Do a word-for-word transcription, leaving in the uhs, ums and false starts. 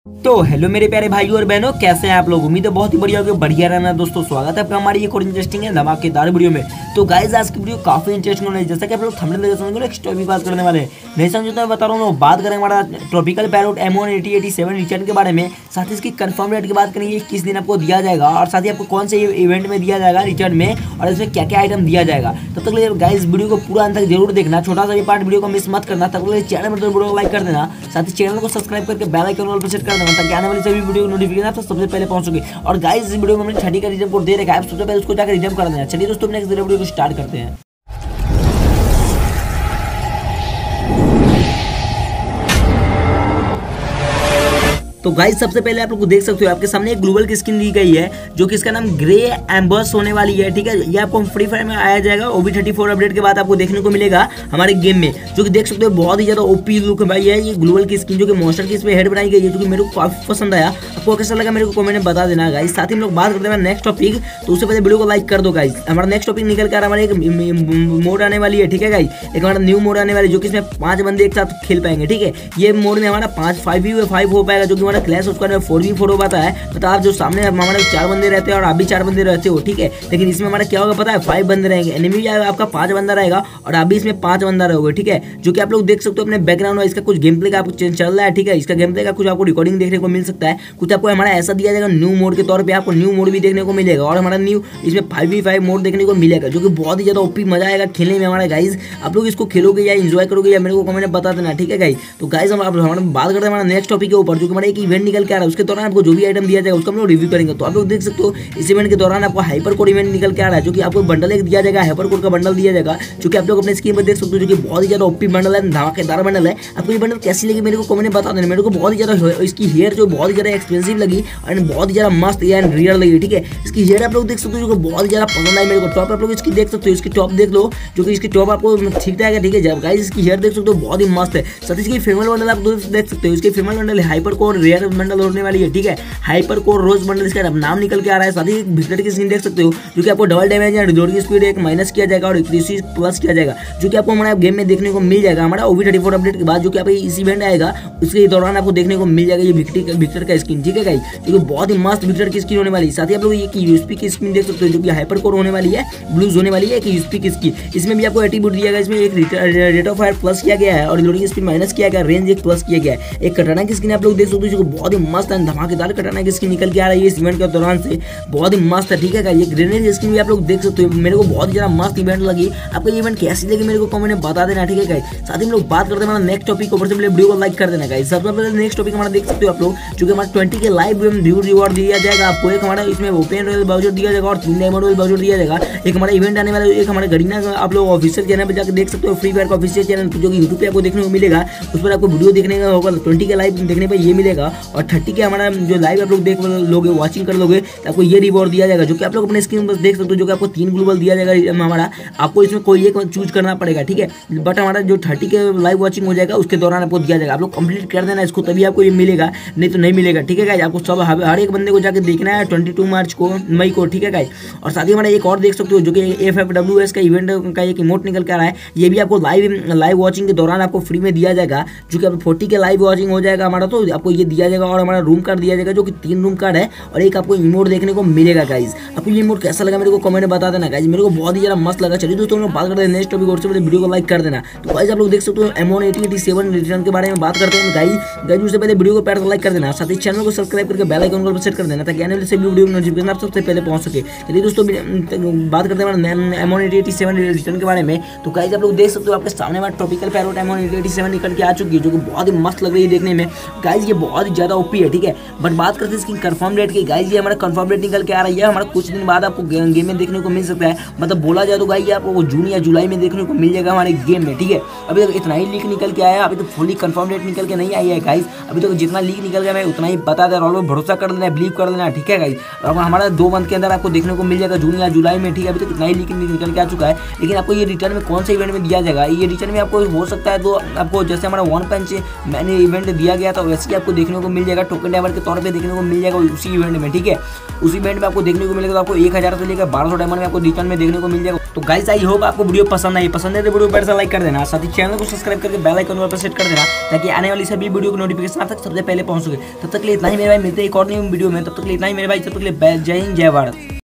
तो हेलो मेरे प्यारे भाइयों और बहनों, कैसे हैं आप लोग। उम्मीद है बहुत ही बढ़िया होगी, बढ़िया रहना। दोस्तों स्वागत है आपका हमारी एक और इंटरेस्टिंग है धमाकेदार वीडियो में। तो गाइस आज की वीडियो काफी इंटरेस्टिंग होने, जैसा कि आप लोग थंबनेल देख सकते हैं, टॉपिक बात करने वाले हैं। नहीं समझो तो मैं बता रहा हूँ, बात करेंगे हमारा tropical parrot M one eighty eighty seven return के बारे में। साथ ही इसकी कंफर्म डेट की बात करेंगे, किस दिन आपको दिया जाएगा और साथ ही आपको कौन से इवेंट में दिया जाएगा रिटर्न में, और इसमें क्या क्या आइटम दिया जाएगा। तब तक गाइस वीडियो को पूरा अंत तक जरूर देखना, छोटा सा भी पार्ट वीडियो को मिस मत करना। तब तक चैनल में वीडियो को लाइक कर देना, साथ ही चैनल को सब्सक्राइब करके बेल आइकन ऑल पर सेट कर देना, ताकि आने वाली सभी वीडियो नोटिफिकेशन आपको सबसे पहले पहुंचोगे। और गाइस इस वीडियो में हमने थर्टी का रिडीम कोड दे रखा है, सबसे पहले उसको जाकर रिडीम कर देना। चलिए दोस्तों नेक्स्ट वीडियो को स्टार्ट करते हैं। तो गाइस सबसे पहले आप लोग को देख सकते हो, आपके सामने एक ग्लोबल की स्किन दी गई है, जो कि इसका नाम ग्रे एम्बर्स होने वाली है। ठीक है, ये आपको फ्री फायर में आया जाएगा। ओबी थर्टी फोर अपडेट के बाद आपको देखने को मिलेगा हमारे गेम में, जो कि देख सकते हो बहुत ही ज्यादा ओपी लुक भाई है ये ग्लोबल की स्किन, जो कि मॉन्स्टर की इसमें हेड बनाई गई है, जो कि मेरे को काफी पसंद आया। आपको कैसा लगा मेरे को कमेंट में बता देना गाइस। साथ ही हम लोग बात करते हैं नेक्स्ट टॉपिक, तो उससे पहले वीडियो को लाइक कर दो गाइस। हमारा नेक्स्ट टॉपिक निकल कर हमारे एक मोड आने वाली है। ठीक है गाइस, एक हमारा न्यू मोड आने वाली है, जो कि इसमें पांच बंदे एक साथ खेल पाएंगे। ठीक है, ये मोड में हमारा पांच फाइव फाइव हो पाएगा, जो कि हमारा क्लैश उसका फोर वी फोर होता है। मतलब आप जो सामने हमारे चार बंदे रहते हैं और आप भी चार बंदे रहते हो। ठीक है, लेकिन इसमें हमारा क्या होगा पता है, फाइव बंदे रहेंगे। एनिमी आपका पांच बंदा रहेगा और आप भी इसमें पांच बंदा रहोगे। ठीक है, जो कि आप लोग देख सकते हो अपने बैकग्राउंड में इसका कुछ गेम प्ले का आपको चल रहा है। ठीक है, इसका गेम प्ले का कुछ आपको रिकॉर्डिंग देखने को मिल सकता है। कुछ आपको हमारा ऐसा दिया जाएगा न्यू मोड के तौर पे, आपको न्यू मोड भी देखने को मिलेगा और हमारा न्यू इसमें फाइव वी फाइव मोड देखने को मिलेगा, जो कि बहुत ही ज्यादा ओपी मजा आएगा खेलने में हमारा गाइज। आप लोग इसको खेलोगे या एंजॉय करोगे या मेरे को कमेंट में बता देना। ठीक है गाइज, तो गाइज हम हमारा बात करते हैं हमारा नेक्स्ट टॉपिक के ऊपर, जो कि हमारा एक इवेंट निकल के आ रहा है। उसके दौरान आपको जो भी आइटम दिया जाएगा उसका हम लोग रिव्यू करेंगे। तो आप लोग देख सकते हो इस इवेंट के दौरान आपको हाइपर कोर इवेंट निकल के आ रहा है, जो कि आपको बंडल एक दिया जाएगा, हाइपर कोर का बंडल दिया जाएगा, जो कि आप लोग अपने स्क्रीन पर देख सकते हो, जो कि बहुत ही ज्यादा ओपी बंडल है, धमाकेदार बंडल है। आपको ये बंडल कैसी लगी मेरे को कमेंट में बता देना। मेरे को बहुत ही ज्यादा इसकी हेयर जो बहुत ही ज्यादा एक्सपेंसिव लगी और बहुत ही ज्यादा मस्त एंड रियल लगी। ठीक है, इसकी हेयर आप लोग देख सकते हो, जो बहुत ही ज्यादा पसंद आई मेरे को। टॉप आप लोग इसकी देख सकते हो, इसकी टॉप देख लो, जो कि इसकी टॉप आपको ठीक ठाक है। ठीक है, जब गाइस इसकी हेयर देख सकते हो बहुत ही मस्त है। साथ इसकी फीमेल बंडल आप देख सकते हो, इसकी female bundle hyper core rare bundle होने वाली है। ठीक है, हाइपर कोर रोज बंडल इसका नाम निकल के आ रहा है। साथ ही विकेट की स्क्रीन देख सकते हो, जो कि आपको डबल डैमेज या रिलोडिंग स्पीड एक माइनस किया जाएगा और इक्कीस प्लस किया जाएगा, जो कि आपको हमारा गेम में देखने को मिल जाएगा हमारा ओबी थर्टी फोर अपडेट के बाद, जो कि आप इस इवेंट आएगा उसके दौरान आपको देखने को मिल जाएगा ये विकेट विकेट का स्किन। ठीक है गाइस, जो कि बहुत ही मस्त विकेट की स्किन होने वाली है। साथ ही आप लोग ये यूएसपी की स्किन देख सकते हो, जो कि हाइपर कोर होने वाली है, ब्लूज होने वाली है, एक यूएसपी की स्किन। इसमें भी आपको एट्रीब्यूट दिया गया, इसमें एक रेट ऑफ फायर प्लस किया गया है और रिलोडिंग स्पीड माइनस किया गया, रेंज एक प्लस किया गया है। एक कटाना की स्किन आप लोग देख सकते हो, जो बहुत ही मस्त है, धमाकेदार कटाना की स्किन निकल के आ रही है इस इवेंट के दौरान से, बहुत ही मस्त है। ठीक है, ये ग्रेनेड स्किन भी आप लोग देख सकते हो, मेरे को बहुत ज्यादा मस्त इवेंट लगी। आपको ये इवेंट कैसी लगी मेरे को कमेंट में बता देना। ठीक है गाइस, साथ ही हम लोग बात करते हैं हमारा नेक्स्ट टॉपिक ऊपर से पहले वीडियो को लाइक कर देना गाइस। सबसे पहले नेक्स्ट टॉपिक हमारा देख सकते हो आप लोग, जो कि हमारा ट्वेंटी के लाइव व्यू रिवॉर्ड दिया जाएगा आपको। एक हमारा इसमें ओपन रॉयल बाउचर दिया जाएगा और तीन डायमंड रॉयल बाउचर दिया जाएगा। एक हमारा इवेंट आने वाला है, एक हमारे गरीना आप लोग ऑफिशियल चैनल पर जाकर देख सकते हो, फ्री फायर का ऑफिशियल चैनल, जो कि यूट्यूब पे आपको देखने को मिलेगा। उस पर आपको वीडियो देखने का होगा, ट्वेंटी के लाइव देखने पर ये मिलेगा और थर्टी के हमारा जो लाइव आप लोग देख लोगे, वॉचिंग कर लोगे, तो आपको ये रिवॉर्ड दिया जाएगा, जो कि आप लोग अपने स्क्रीन पर देख सकते हो, जो कि आपको तीन ग्लोबल दिया जाएगा हमारा। आपको इसमें कोई एक चूज करना पड़ेगा। ठीक है, बट हमारा जो थर्टी के लाइव वॉचिंग हो जाएगा उसके दौरान आपको दिया जाएगा। आप लोग कंप्लीट कर देना इसको, तभी आपको ये मिलेगा, नहीं तो नहीं मिलेगा। ठीक है गाइस, आपको सब हर एक बंदे को जाकर देखना है ट्वेंटी टू मार्च को, मई को। ठीक है गाइस, और साथ ही हमारा एक और देख सकते हो, जो कि एफ एफ डब्ल्यू एस का इवेंट का एक इमोट निकल कर रहा है। ये भी आपको लाइव लाइव वॉचिंग के दौरान आपको फ्री में दिया जाएगा, जो कि आप फोर्टी के लाइव वॉचिंग हो जाएगा हमारा, तो आपको ये दिया जाएगा। और हमारा रूम कार्ड दिया जाएगा, जो कि तीन रूम कार्ड है और एक आपको इमोट देखने को मिलेगा गाइस। आपको ये इमोट कैसा लगा मेरे को कमेंट में बता देना गाइस, मेरे को बहुत ही ज्यादा मस्त लगा। चलिए दोस्तों हम लोग बात करते हैं नेक्स्ट टॉपिक, और से पहले वीडियो को लाइक कर देना। तो गाइस आप लोग देख सकते हो M one eighty eighty seven return के बारे में बात करते हैं गाइस। गाइस उससे पहले वीडियो को प्यार से लाइक कर देना, साथ ही चैनल को सब्सक्राइब करके बेल आइकन को सेट कर देना, ताकि आने वाले सभी वीडियो नोटिफिकेशन आप सबसे पहले पहुंच सके। चलिए दोस्तों बात करते हैं M one eighty eighty seven return के बारे में। तो गाइस आप लोग देख सकते हो, आपके सामने हमारा tropical parrot M one eighty eighty seven निकल के आ चुकी है, जो कि बहुत ही मस्त लग रही है देखने में गाइस। ये बहुत ही ज्यादा ओपी है। ठीक है, बट बात करते हैं इसकी कंफर्म डेट की गाइस। ये हमारा कंफर्म डेट निकल के आ रही है, हमारा कुछ दिन बाद आपको गेम में देखने को मिल सकता है। मतलब बोला जाए तो गाइस आपको जून या जुलाई में देखने को मिल जाएगा हमारे गेम में। ठीक है, अभी तक इतना ही लीक निकल के आया, अभी तो फुली कंफर्म डेट निकल के नहीं आई है गाइस। अभी तक जितना लीक निकल गया मैं उतना ही बता दे रहा हूँ, भरोसा कर लेना, बिलीव कर लेना। ठीक है गाइस, और हमारा दो मंथ के अंदर आपको देखने को मिल जाएगा जून या जुलाई में। ठीक है, अभी तक इतना ही लीक निकल के आ चुका है, लेकिन आपको ये रिटर्न में कौन से इवेंट में दिया जाएगा, ये रिटर्न में आपको हो सकता है तो आपको जैसे हमारा वन पंच मैंने इवेंट दिया गया था वैसे ही आपको देखने को मिल जाएगा, टोकन डायमंड के तौर पे देखने को मिल जाएगा उसी इवेंट में। ठीक है, उसी इवेंट में आपको देखने को मिलेगा, तो आपको एक हजार से लेकर बारह सौ डायमंड में आपको रिटर्न में देखने को मिल जाएगा। तो गाइस आई होप आपको वीडियो पसंद आई, पसंद है तो वीडियो पर लाइक कर देना, साथ ही चैनल को सब्सक्राइब करके बेल आइकन पर सेट कर देना ताकि आने वाली सभी वीडियो की नोटिफिकेशन आप तक सबसे पहले पहुंच सके। तब तक के लिए इतना ही मेरे भाई, मिलते हैं एक और नई वीडियो में, तब तक के लिए इतना ही मेरे भाई, तब तक के लिए जय हिंद जय भारत।